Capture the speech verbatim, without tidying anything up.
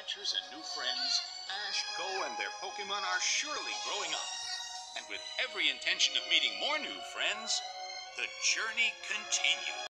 adventures and new friends, Ash, Go, and their Pokemon are surely growing up. And with every intention of meeting more new friends, the journey continues.